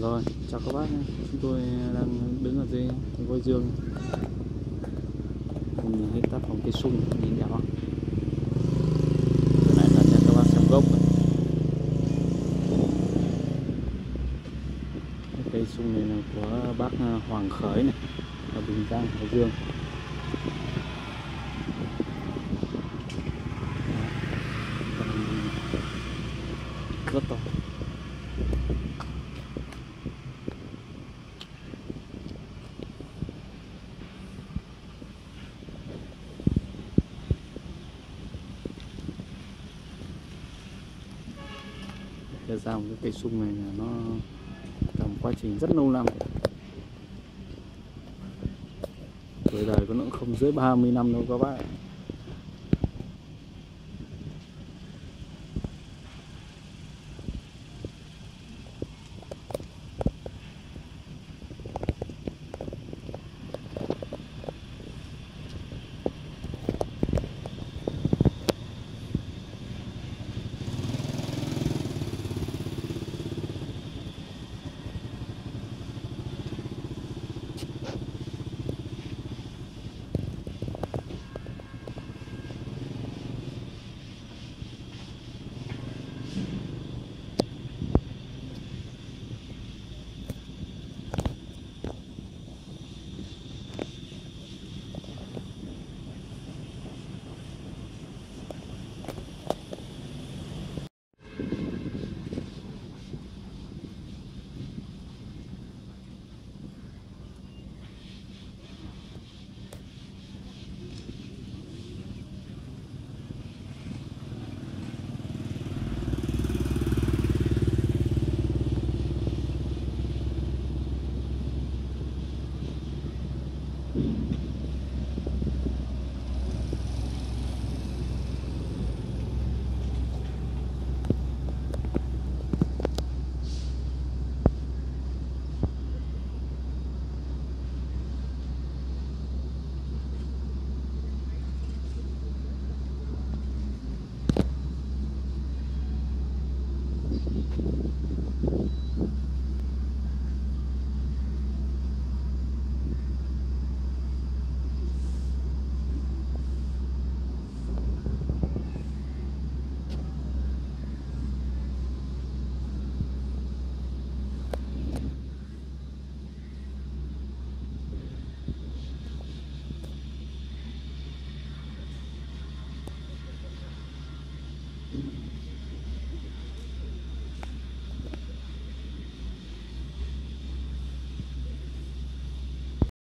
Rồi, chào các bác nhé. Chúng tôi đang đứng ở dưới Voi Dương. Nhìn hết tác phẩm cây sung, nhìn đẹp không? Cái này là cho các bác xem gốc. Cây sung này là của bác Hoàng Khởi này, ở Bình Giang, Hải Dương. Rất to. Ra một cái cây sung này là nó cả một quá trình rất lâu năm, tuổi đời của nó cũng không dưới 30 năm đâu các bác.